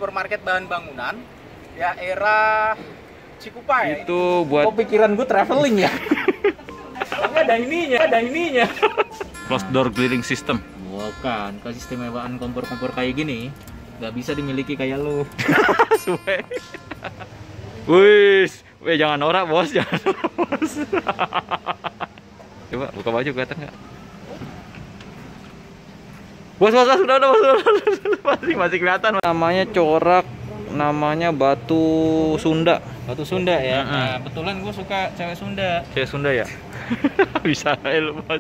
supermarket bahan bangunan daerah Cikupa ya. Itu buat pikiran gue traveling ya. Tapi ada ininya. closed door clearing system. Bukan, keistimewaan kompor-kompor kayak gini nggak bisa dimiliki kayak lu. Suwe. Wis, jangan norak bos, jangan norak, bos. Coba buka baju kelihatan nggak? Bos, udah bos. Masih kelihatan. Namanya corak, namanya batu Sunda. Batu Sunda ya. Nah, kebetulan gue suka cewek Sunda. Cewek Sunda ya? Bisa lu bos.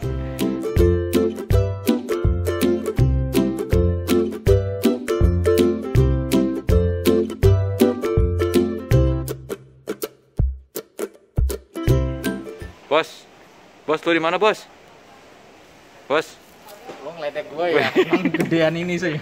Bos, lu di mana bos? Bos, Lo ngeledek gue ya, emang gedean ini sih.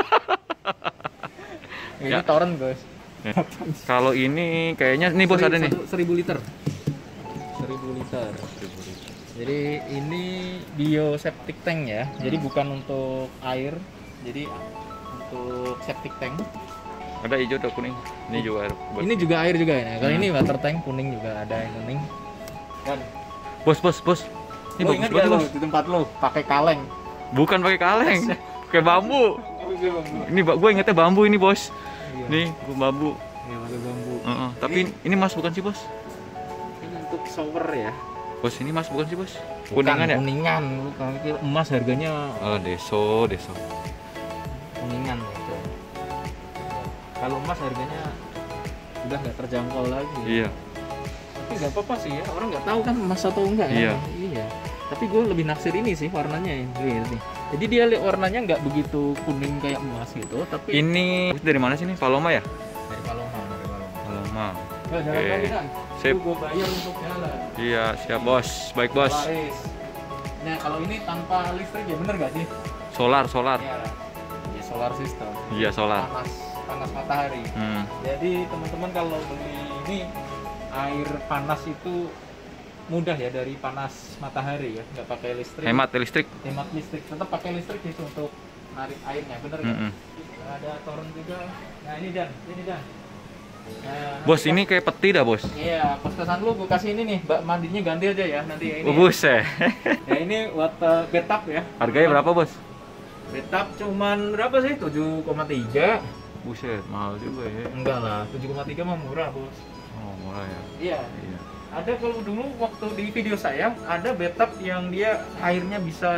Ini Ya. torrent bos. kalau ini kayaknya nih bos ada nih. 1000 liter. 1000 liter. Jadi ini bioseptic tank ya. Jadi bukan untuk air, jadi untuk septic tank. Ada hijau atau kuning? Ini juga air. Bos. Ini juga air juga ya. Kalau ini water tank kuning juga ada yang kuning. Dan Bos. Ini bagus banget bos. Di tempat lo pakai kaleng. Bukan pakai kaleng, pakai bambu. Ini gue ingetnya bambu ini bos. Iya. Nih, bambu. Iya, pakai bambu. Tapi ini mas bukan sih bos? Ini untuk shower ya. Bos ini mas bukan sih bos? Bukan, Kuningan ya? Kuningan. Lu kalau kira emas harganya Oh deso. kuningan gitu. Kalau emas harganya udah nggak terjangkau lagi. Iya. Tapi nggak apa-apa sih ya, orang nggak tahu kan emas atau enggak Iya. ya. Iya. Tapi gue lebih naksir ini sih warnanya ya. Nih. Jadi dia warnanya nggak begitu kuning kayak emas gitu, tapi Ini dari mana sih nih? Paloma ya? dari Paloma. Paloma. Jalan Oke. lagi kan? Sip. Gue bayar untuk jalan. Iya, siap bos. Baik bos. Laris. Nah kalau ini tanpa listrik ya bener gak sih? Solar. Iya. Ya solar system. Iya solar. Panas matahari. Jadi teman-teman kalau beli ini air panas itu mudah ya dari panas matahari ya, nggak pakai listrik. Hemat listrik. Hemat listrik. Tetap pakai listrik itu untuk narik airnya, bener nggak? Ada torrent juga. Nah ini Dan. Nah, Bos ini kayak peti dah bos. Iya, pas kesan lu gue kasih ini nih, bak mandinya ganti aja ya nanti ya ini. Buset. Ya ini water bathtub ya. Harganya berapa bos? Bathtub cuman berapa sih? 7,3. Buset, mahal juga ya. Enggak lah, 7,3 mah murah bos. Oh murah ya. Iya. Iya. Ada kalau dulu waktu di video saya ada bathtub yang dia airnya bisa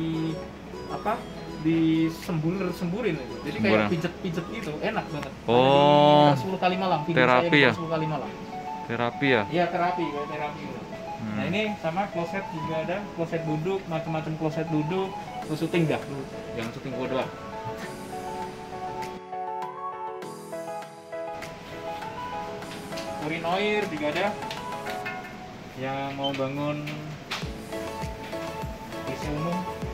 disemburin gitu. Jadi kayak pijet-pijet gitu, enak banget. Oh. Ada di 10 kali malam. Video Terapi saya ya? 10 kali malam. Terapi ya? Iya terapi, kayak terapi. Nah ini sama kloset juga ada, kloset duduk, macam-macam kloset duduk. Lu syuting dah, lu jangan syuting gua doang. Urinoir juga ada. Yang mau bangun WC umum.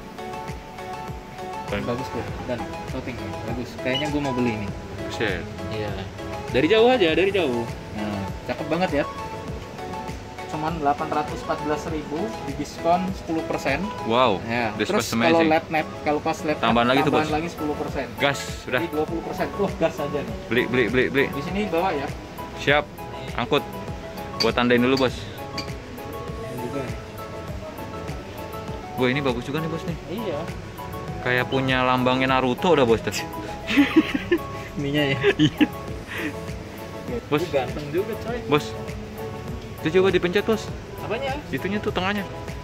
Bagus tuh, dan syuting bagus. Kayaknya gua mau beli ini. Buset. Iya. Dari jauh aja, dari jauh. Nah, cakep banget ya. Cuman 814.000 di diskon 10%. Wow. Ya. This Terus was kalau amazing. lab kalau pas lab Tambahan lagi tuh, Bos. lagi 10%. Gas, sudah. Jadi 20%. Wah, gas aja nih. Beli. Di sini bawa ya. Siap. Angkut. Gua tandain dulu, Bos. Ini juga nih. Wah, ini bagus juga nih, Bos nih. Iya. Kayak punya lambangnya Naruto udah, Bos. Ininya ya. Iya. Bos. Itu ganteng juga, coy. Bos. Itu coba dipencet, Bos. Apanya? Itunya tuh tengahnya.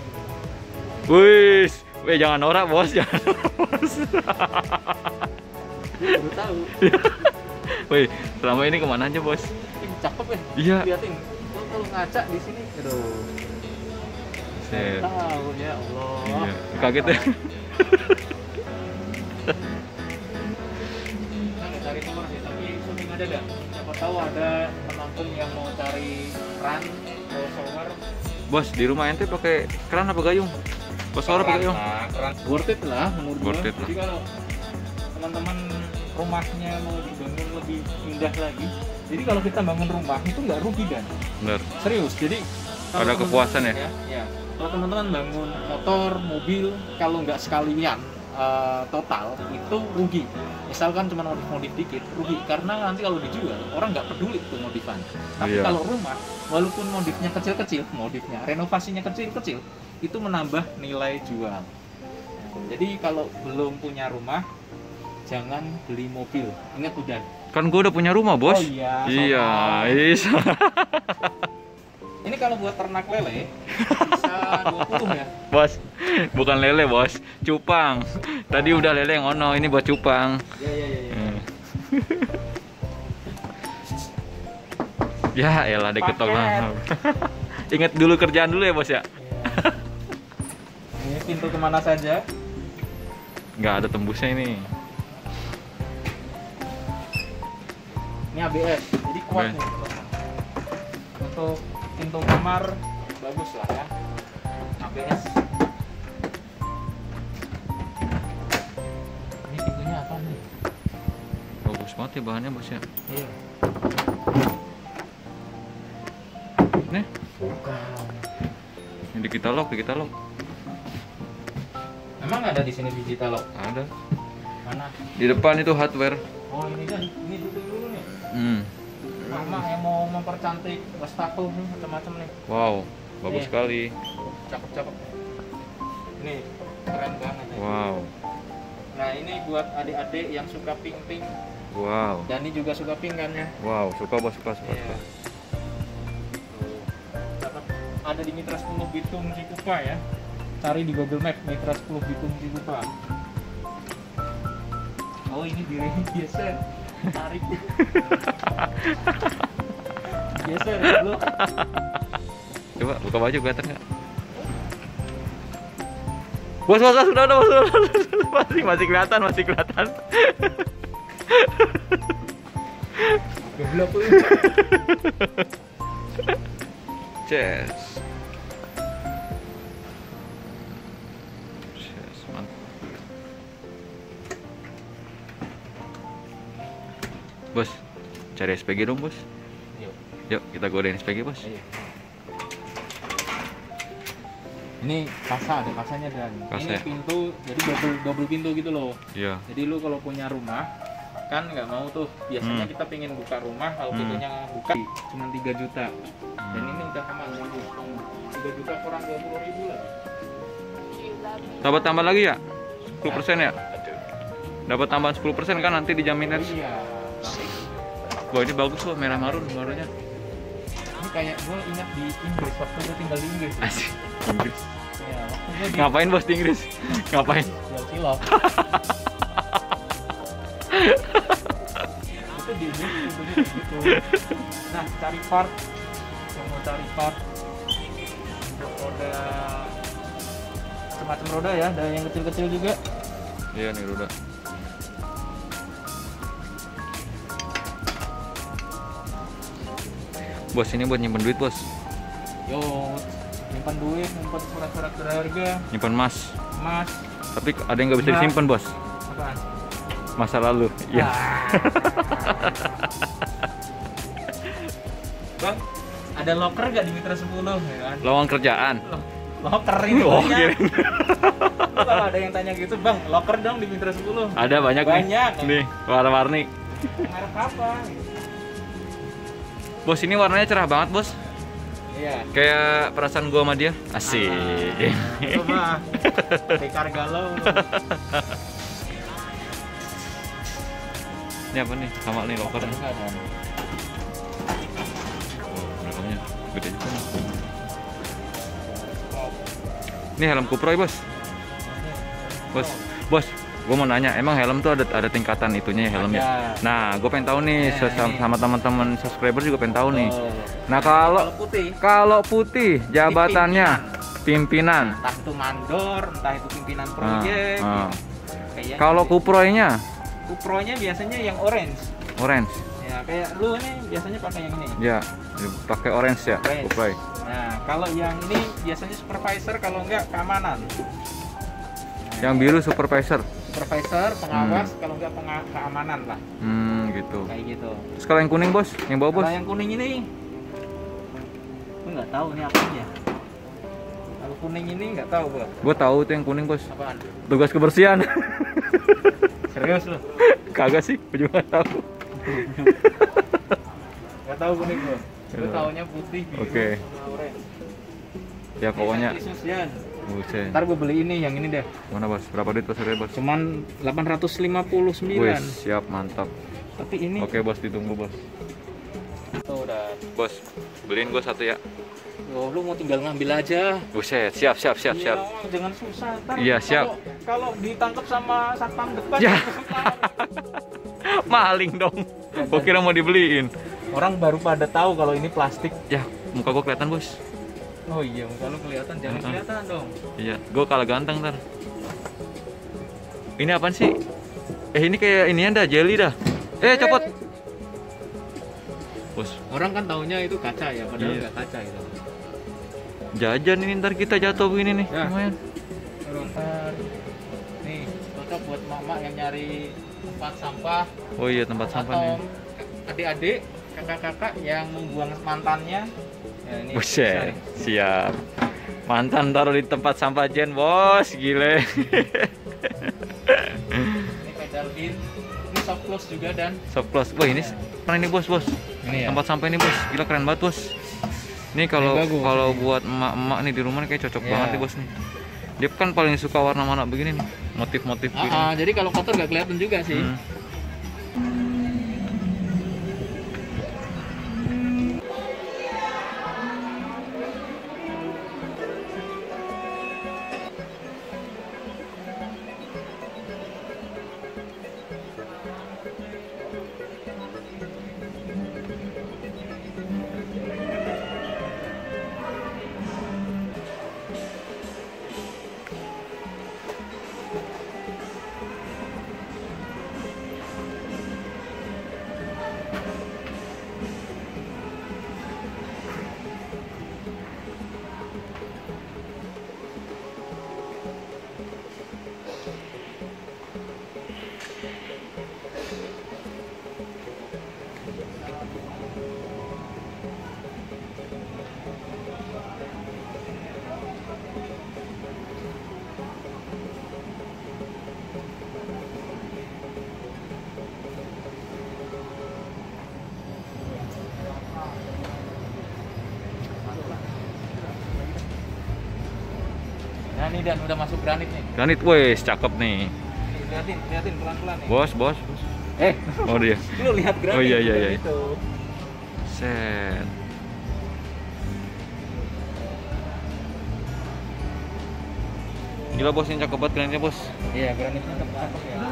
Wis, jangan norak, Bos. Jangan norak, Bos. Gue baru tahu. Wih, selama ini kemana aja, Bos? Ini cakep ya. Iya. Liatin. Lo kalau ngaca di sini, aduh. Set. Tahu ya Allah. Iya. Kaget ya. Cari tower sih, tapi syuting ada nggak? Siapa tahu ada penonton yang mau cari run atau shower. Bos, di rumah ente pakai keran apa gayung? Bos shower pakai gayung? Keran. Worth it lah menurut gua. Worth it lah. Jadi kalau teman-teman rumahnya mau dibangun lebih indah lagi, jadi kalau kita bangun rumah itu nggak rugi kan? Bener. Serius. Jadi kalau Ada kepuasan ya? Ya. Kalau teman-teman bangun motor, mobil, kalau nggak sekalian total itu rugi. Misalkan cuma modif dikit rugi, karena nanti kalau dijual orang nggak peduli itu modifan. Tapi Iya. kalau rumah, walaupun modifnya kecil-kecil, renovasinya kecil-kecil, itu menambah nilai jual. Jadi kalau belum punya rumah, jangan beli mobil. Ingat udah. Kan gue udah punya rumah, bos. Oh iya, Iya, sama. iya. Ini kalau buat ternak lele bisa 20 ya. Bos, bukan lele, bos. Cupang. Tadi udah lele yang ono, ini buat cupang. Iya. Ya elah, diketok Paket. lah. Ingat dulu kerjaan dulu ya, bos ya. Ini pintu kemana saja? Nggak ada tembusnya ini. Ini ABS, jadi kuat Oke. nih. Untuk pintu kamar bagus lah ya. ABS. Ini pintunya apa nih? Bagus banget ya bahannya, bos ya. Iya. Nih, Bukan. ini kita lock. Emang ada di sini digital lock? Ada. Mana? Di depan itu hardware. Oh ini kan, ini dulu nih. Mama yang mau mempercantik wastafel nih, macam-macam nih. Wow, bagus Iya. sekali. Cakep. Ini keren banget ya. Wow, Nah ini buat adik-adik yang suka pink. wow, Dani juga suka pink kan ya? wow. Suka, bos, suka. Iya. Tuh. Dapat ada di Mitra 10 Bitung Cikupa ya. Cari di Google Map Mitra 10 Bitung Cikupa. Oh ini diri geser. Tarik. Geser dulu. Coba buka baju kelihatan nggak? Bos, udah, bos. Masih kelihatan. Goblok lu. Cheers. Mantap. Bos, cari SPG dong, bos. Yuk. Yuk, kita godain SPG, bos. Ayo. Ini kasa, ada kasanya dan Kasa ini ya? pintu, jadi double pintu gitu loh. Iya. Jadi lu kalau punya rumah kan nggak mau tuh, biasanya Hmm. kita pengen buka rumah, kalau pintunya buka cuma 3 juta. Dan ini udah aman, 3 juta kurang 20.000 lah. Dapat tambah lagi ya? 10% ya? Dapat tambahan 10% kan nanti dijamin Oh, Eds. iya. Wah, ini bagus loh, merah marun warnanya. Ini kayak gue ingat di Inggris waktu gue tinggal di Inggris. Asik. Inggris. Ya, waktu gue di Ngapain, bos, di Inggris? Ngapain? jual cilok. Itu di Inggris gitu. Nah, cari part. Yang mau cari part untuk roda macam-macam roda ya, ada yang kecil-kecil juga. Iya nih roda. Bos, ini buat nyimpen duit, bos. Yo, nyimpan duit, nyimpan surat-surat berharga, Nyimpen emas. emas, Tapi ada yang nggak bisa Emas. disimpan, bos. apaan? Masa lalu. Iya. Bang, ada locker gak di Mitra 10? Ya kan? Lowongan kerjaan. Locker ini Oh, banyak. kirain. Kalau ada yang tanya gitu, Bang, locker dong di Mitra 10. Ada banyak, Banyak. nih. Nih, warna-warni. Merek apa? Bos, ini warnanya cerah banget, bos. Iya. Kayak perasaan gua sama dia. Asik. Coba. Bekar galau. Ini apa nih? Sama nih lokernya. Oh, belakangnya gede juga nih. Ini helm Kuproy, bos. Bos, gue mau nanya, emang helm tuh ada tingkatan itunya ya helmnya? Ada. Nah, gue pengen tahu nih, Nah, ini. sama teman-teman subscriber juga pengen tahu nih. Oh. Nah, kalau putih, kalau putih jabatannya pimpinan. entah itu mandor, entah itu pimpinan proyek. Ah. Kayaknya Kalau Kuproynya Kupronya biasanya yang orange. orange. Ya, kayak lu nih biasanya pakai yang ini. Ya, pakai orange ya, Orange. Kuproy. Nah, kalau yang ini biasanya supervisor, kalau enggak keamanan. Yang biru supervisor. Supervisor, pengawas, kalau enggak keamanan lah. Gitu. Kayak gitu. Terus kalau yang kuning, bos, yang bawah, bos. Kalau yang kuning ini, gue nggak tahu ini apa ya. Kalau kuning ini nggak tahu gua. Gua tahu tuh yang kuning, Bos. Apaan? Tugas kebersihan. Serius lo? Kagak sih, gua juga nggak tahu. Nggak tahu kuning gua. Gua taunya putih, biru, Oke. sama oranye. Ya pokoknya. Susian. Buset. Ntar gua beli ini, yang ini deh. Mana, Bos? Berapa duit, Bos? Harganya, Bos? Cuman 859. Wih, siap, mantap. Tapi ini Oke, Bos, ditunggu, Bos. tuh udah. Bos, beliin gua satu ya. Oh, lu mau tinggal ngambil aja. Buset, siap. Iya, jangan susah. Ntar Iya, siap. Kalau ditangkap sama satpam depan. Ya. Maling dong. Gua kira mau dibeliin. Orang baru pada tahu kalau ini plastik. Ya, muka gua kelihatan, Bos. Oh iya, muka lu kelihatan, jangan kelihatan dong. Iya, gua kalah ganteng ntar. Ini apaan sih? Ini kayak inian dah, jelly dah. Copot. Bos, Orang kan taunya itu kaca ya, padahal Iya. nggak kaca itu. jajan ini ntar kita jatuh begini nih. Ya. Lumayan. Ntar, nih cocok buat mama yang nyari tempat sampah Oh iya, tempat sampah nih. atau adik-adik, kakak-kakak yang membuang mantannya. Ya, ini bisa Buset, nih. siap. Mantan taruh di tempat sampah Jen, Bos. Gile. Ini pedal bin, ini soft close juga dan Soft close. Wah, ini pernah ini, Bos. ini ya. Tempat sampah ini, Bos. Gila, keren banget, Bos. Ini kalau Ini bagus. kalau buat emak-emak nih di rumah nih kayak cocok Iya. banget nih, Bos nih. Dia kan paling suka warna-warna begini nih, motif-motif gini. Jadi kalau kotor nggak kelihatan juga sih. Hmm. Nah ini dan udah masuk granit nih. Granit, wes cakep nih. Lihatin pelan-pelan nih. Bos. Oh dia. Lu lihat granit. Oh, iya. bukan itu. Set. Gila, Bos, ini cakep banget granitnya, Bos. Iya, granitnya cakep ya.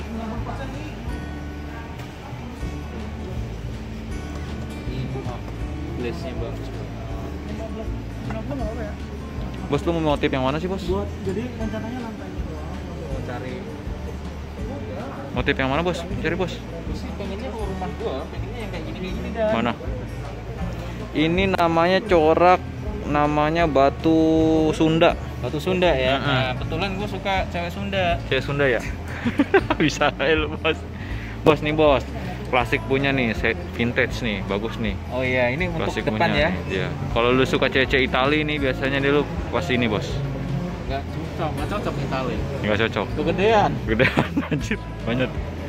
Glassnya bagus. Bos, lu mau motif yang mana sih, Bos? Buat jadi rencananya lantainya doang. Mau cari. Motif yang mana, Bos? Cari, Bos. Gua sih pengennya rumah gua, pengennya yang kayak gini dah. Mana? Ini namanya corak, namanya batu Sunda. Batu Sunda ya. Heeh. Nah, kebetulan gua suka cewek Sunda. Cewek Sunda ya? Bisa aja lu, Bos. Bos nih, Bos. Klasik punya nih, set vintage nih, bagus nih. Oh iya, ini untuk Klasik depan punya. ya. Iya. Kalau lu suka cewek Itali nih, biasanya dia lu pasti ini, Bos. Nggak cocok Itali. Nggak cocok. Kegedean. Gedean anjir, banyak.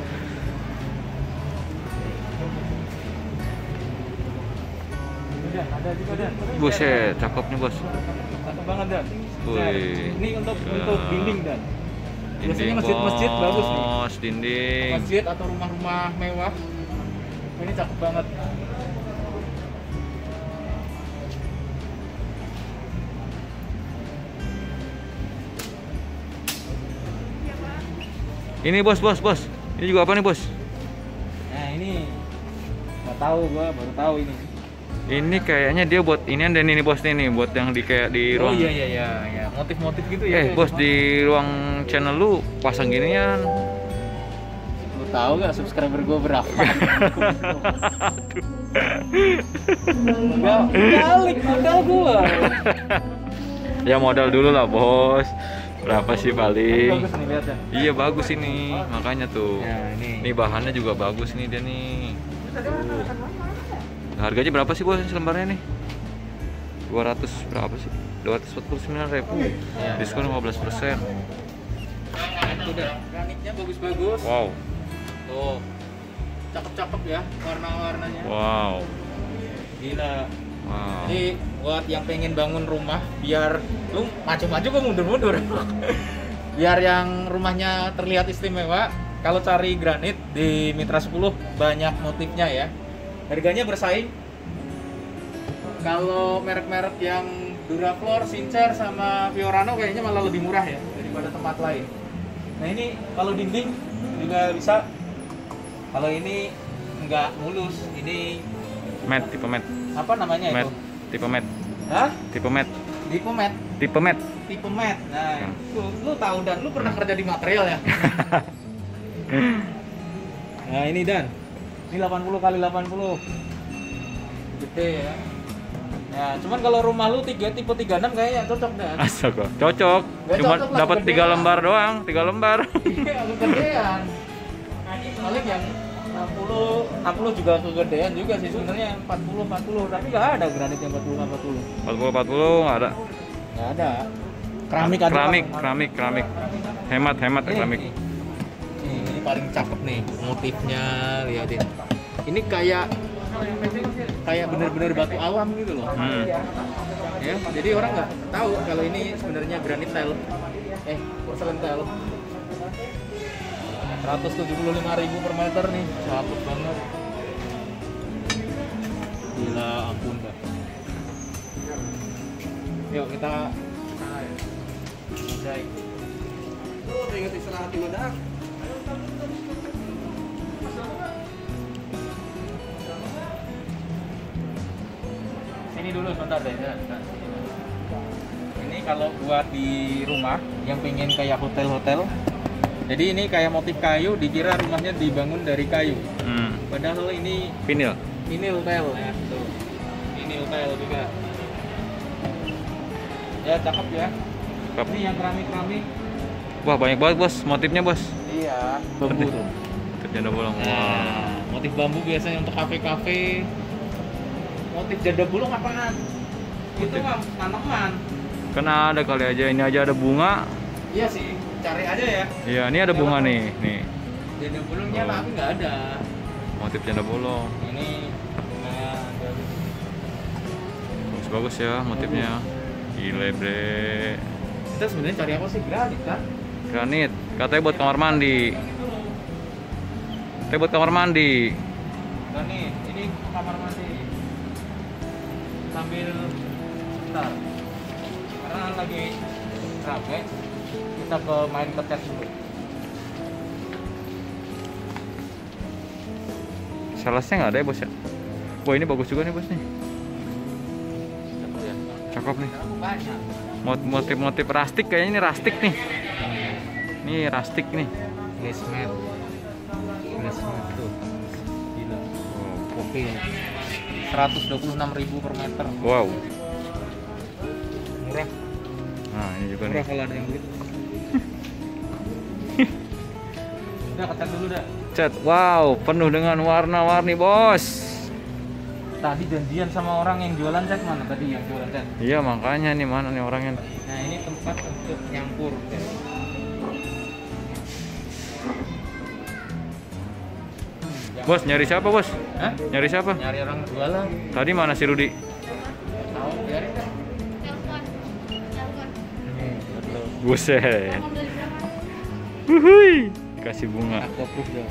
Dan ada juga dan. Buset, cakep nih, Bos. Cakep banget dan. Wih. Ini untuk Gila. dinding dan. Biasanya Dinding, masjid-masjid bagus nih. Bos, dinding. Masjid atau rumah-rumah mewah. Ini cakep banget. Ini, Bos. Ini juga apa nih, Bos? Nah ini nggak tahu gua baru tahu ini. Ini kayaknya dia buat ini dan ini, Bos, nih buat yang di kayak di Oh ruang. iya motif-motif gitu ya. Bos, di ruang channel lu pasang ginian. Lu tahu nggak subscriber gua berapa? Enggak balik modal gua. Ya modal dulu lah, Bos. Berapa sih paling? Bagus nih lihat ya. Iya, bagus ini. Makanya tuh. Ya ini. Ini bahannya juga bagus nih dia nih. Harganya berapa sih, Bos, selembarnya nih? 200 berapa sih? 249.000. Iya. Diskon 15%. Itu udah granitnya bagus-bagus. Wow. Tuh. Cakep-cakep ya warna-warnanya. Wow. Gila. Wow. Jadi buat yang pengen bangun rumah biar lu maju-maju kok mundur-mundur. Biar yang rumahnya terlihat istimewa, kalau cari granit di Mitra 10 banyak motifnya ya. Harganya bersaing. Kalau merek-merek yang Durafloor, Sincer sama Fiorano kayaknya malah lebih murah ya daripada tempat lain. Nah ini kalau dinding juga bisa. Kalau ini nggak mulus, ini Matte, tipe matte. apa namanya Matte, itu? tipe matte. Hah? Tipe matte. Tipe matte. Tipe matte. Tipe matte. Nah, Hmm. lu tahu Dan, lu pernah kerja di material ya? Nah, ini Dan. Ini 80 kali 80. Gede ya. Ya, cuman kalau rumah lu tipe 36 kayaknya cocok Dan. Astaga, cocok. Nggak Cuma cocok lah, dapat 3 kegedean. lembar doang, 3 lembar. Iya, kegedean. Nah, ini paling yang 60 juga kegedean juga sih sebenarnya 40 tapi nggak ada granit yang 40. 40 nggak ada. Nggak ada. Keramik ada. Keramik. Hemat keramik. Ini paling cakep nih motifnya, lihatin. Ini kayak bener-bener batu alam gitu loh. Ya, jadi orang nggak tahu kalau ini sebenarnya granit tile. Porcelain tile. 175.000 per meter nih, cakep banget. Gila, ampun dah. Yuk kita mozaik. Tuh, ingat istilah hati meledak. Sini dulu sebentar deh. Ini kalau buat di rumah yang pengen kayak hotel-hotel. Jadi ini kayak motif kayu, dikira rumahnya dibangun dari kayu. Padahal ini Vinyl. hotel ya. Tuh. Ini hotel juga. Ya cakep ya. Cakep. Ini yang keramik-keramik. Wah, banyak banget, Bos. Motifnya, Bos. Iya, bambu tuh. Motif janda bolong. Wah. Nah, motif bambu biasanya untuk kafe-kafe. Motif janda bolong apaan? Itu mah tanaman. Kan ada kali aja, ini aja ada bunga. Iya sih, cari aja ya. Iya, ini ada bunga nih. Nih, Janda bolongnya Oh. tapi nggak ada. motif janda bolong. Ini bunga dari Bagus ya motifnya. Gile, bre. kita sebenarnya cari apa sih? Granit kan? Granit. Katanya buat kamar mandi. Katanya buat kamar mandi. Granit, ini kamar mandi. Sambil bentar. Karena lagi rame, kita main ke cat dulu. Salasnya nggak ada ya, Bos ya? Wah, ini bagus juga nih, Bos nih. Cakep nih. Banyak. Motif-motif rustic kayaknya ini rustic nih. Ini rustic nih. Glassmat tuh. Gila. Oke. 126.000 per meter. Wow. Murah. Nah, ini juga nih. Murah kalau ada yang beli. Udah kecat dulu dah. Cat. Wow, penuh dengan warna-warni, Bos. Tadi janjian sama orang yang jualan cat, mana tadi yang jualan cat? Iya, makanya nih mana nih orangnya. Nah ini tempat untuk nyampur cat. Bos, nyari siapa, Bos? Hah? Nyari siapa? Nyari orang jualan. Tadi mana si Rudi? Tahu biarin dah. Buset. Wuhui. Kasih bunga. Aku approve dong.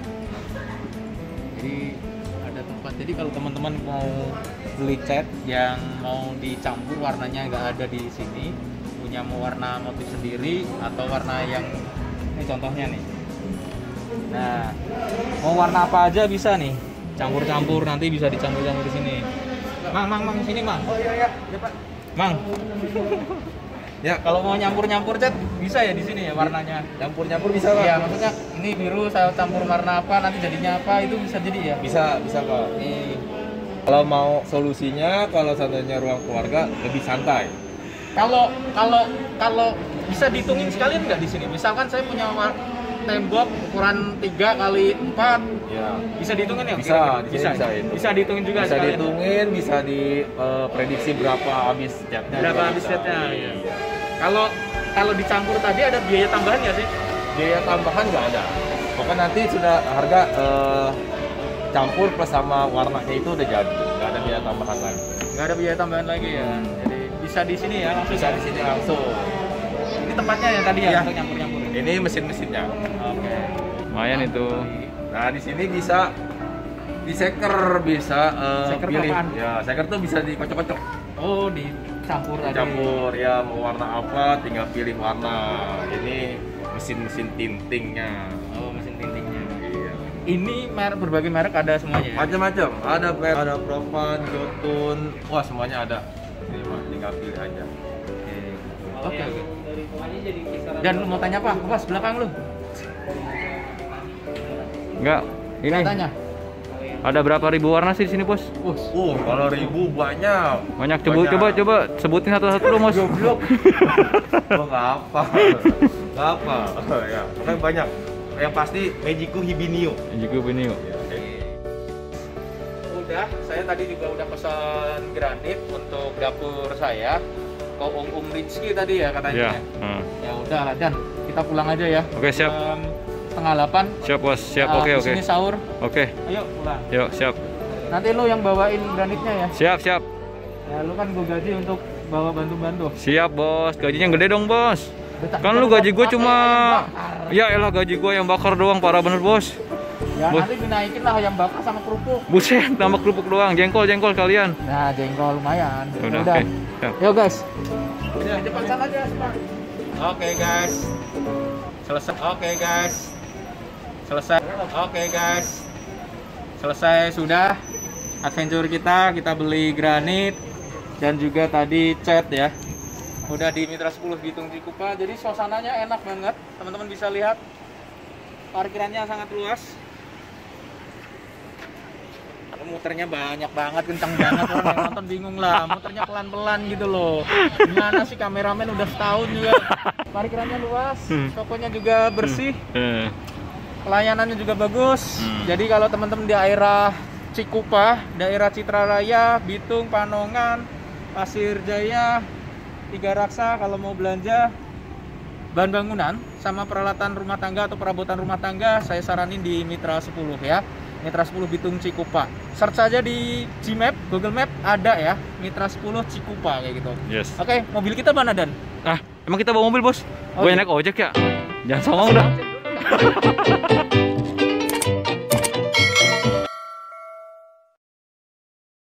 Jadi ada tempat. Jadi kalau teman-teman mau beli cat yang mau dicampur warnanya nggak ada di sini, punya mau warna motif sendiri atau warna yang ini contohnya nih. Nah, mau warna apa aja bisa nih. Campur-campur nanti bisa dicampur-campur di sini. Mang, sini, Mang. Oh iya, Pak. Mang. Ya, kalau mau nyampur-nyampur cat bisa ya di sini ya warnanya. Campur-campur bisa, Pak? Iya, maksudnya ini biru saya campur warna apa nanti jadinya apa itu bisa jadi ya. Bisa, Pak. Kalau mau solusinya, kalau seandainya ruang keluarga lebih santai. Kalau bisa dihitungin sekalian nggak di sini? Misalkan saya punya tembok ukuran 3 kali 4 Ya. bisa dihitungin ya? Bisa, Kira-kira? di sini bisa itu. Bisa dihitungin juga Bisa sekalian. dihitungin, bisa diprediksi berapa habis catnya. Berapa juga habis bisa. catnya, Iya. iya. Kalau dicampur tadi ada biaya tambahan nggak sih? Biaya tambahan nggak ada. Pokoknya nanti sudah harga campur plus sama warnanya itu udah jadi. Nggak ada biaya tambahan lagi. Nggak ada biaya tambahan lagi ya. Jadi bisa di sini ya langsung. Bisa di sini langsung. Ini tempatnya yang tadi ya Iya. untuk nyampur-nyampurin. Ini mesin-mesinnya. Oke. Lumayan itu. Nah di sini bisa diseker, bisa Seker pilih. apaan? Ya, seker tuh bisa dikocok-kocok. Oh, dicampur tadi. Campur ya mau warna apa, tinggal pilih warna. Ini mesin-mesin tintingnya. Oh, mesin tintingnya. Iya. Ini berbagai merek ada semuanya. Ya? Macam-macam. Ada PET, ada Profan, Jotun. Wah semuanya ada. Ini mah tinggal pilih aja. Oke. Dan lu mau tanya apa? Bos, belakang lu. Enggak. Ini Tanya. ada berapa ribu warna sih di sini, Bos? Kalau ribu banyak. Banyak. Coba sebutin satu-satu lu, Bos. Goblok. Oh nggak apa. Nggak apa. Ya, pokoknya banyak. Yang pasti Mejiku Hibinio. Juga ini. Udah, saya tadi juga udah pesan granit untuk dapur saya. Ke Om Rizky tadi ya katanya. Ya. Heeh. Ya udah, dan kita pulang aja ya. Oke, siap. Jam 7:30. Siap, Bos. Siap. Nah, Oke. Sini sahur. Oke. Ayo pulang. Yuk, siap. Nanti lu yang bawain granitnya ya. Siap. Ya lu kan gue gaji untuk bawa bantu-bantu. Siap, Bos. Gajinya gede dong, Bos. Udah, Kan lu gaji gue cuma ya elah gaji gue yang bakar doang, parah bener, Bos. Ya Bos. nanti dinaikin lah ayam bakar sama kerupuk. Buset, tambah kerupuk doang, jengkol kalian. Nah, jengkol lumayan. Udah, oke. Siap. Yuk guys. Ya, depan sana aja, Pak. Oke guys. Selesai. Oke guys. Selesai. Oke guys. Selesai sudah adventure kita beli granit dan juga tadi cat ya. Udah di Mitra 10 Bitung Cikupa. Jadi suasananya enak banget. Teman-teman bisa lihat parkirannya sangat luas. Muternya banyak banget, kencang banget, orang yang nonton bingung lah, muternya pelan-pelan gitu loh. Gimana sih kameramen udah setahun juga. Parkirannya luas, tokonya juga bersih, pelayanannya juga bagus. Jadi kalau teman-teman di daerah Cikupa, daerah Citra Raya, Bitung, Panongan, Pasir Jaya, Tiga Raksa, kalau mau belanja bahan bangunan sama peralatan rumah tangga atau perabotan rumah tangga, saya saranin di Mitra 10 ya. Mitra 10 Bitung Cikupa. Search aja di Gmap, Google Map ada ya, Mitra 10 Cikupa kayak gitu. Yes. Oke, mobil kita mana Dan? Ah, emang kita bawa mobil, Bos? Oh, Gue iya. naik ojek ya. Jangan songong dah.